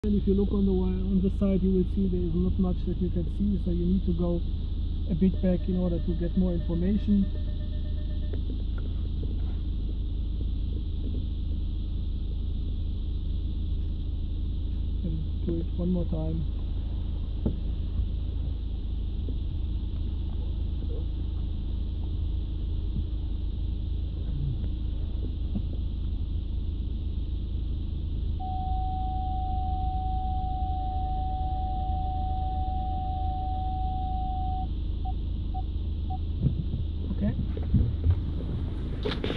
And if you look on the side, you will see there is not much that you can see, so you need to go a bit back in order to get more information. And do it one more time. Okay.